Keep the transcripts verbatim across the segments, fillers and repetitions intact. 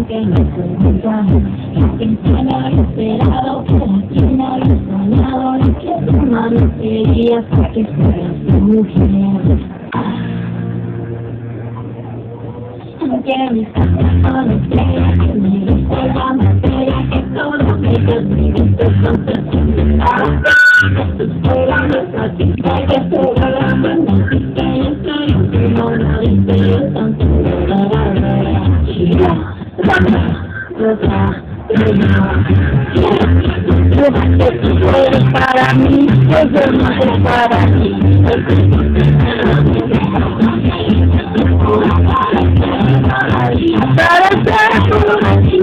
que no pregunta, que no he esperado, que no he soñado, y que tu mano quería para que fueras tu mujer. Que mis corazones crean que me gusta la materia, que todos ellos me gustan son personas. Esperando a ti, que te hagan que yo soy un demonio y que yo tanto que tú eres para mí, que yo no soy para ti. Para ser para ti.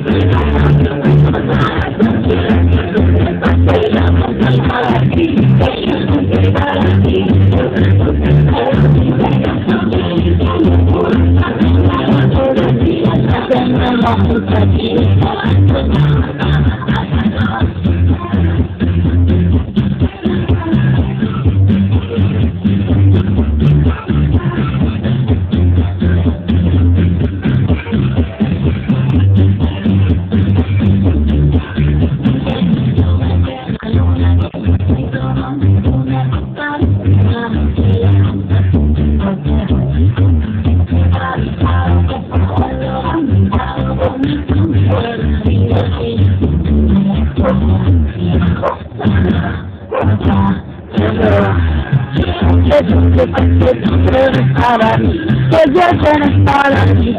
Que tú eres para mí, que yo eres para mí.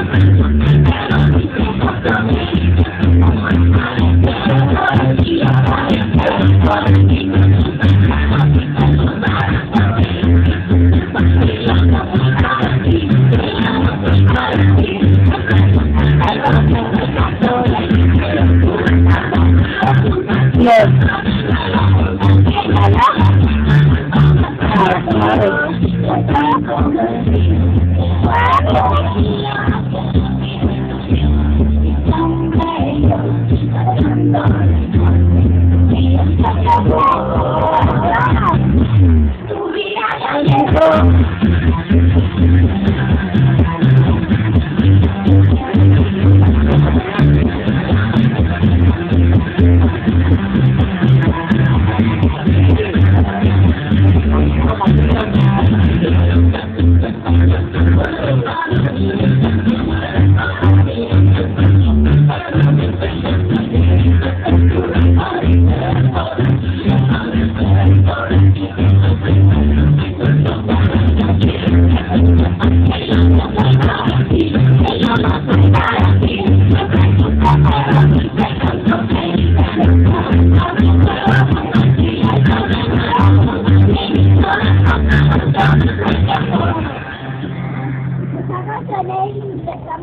Yes.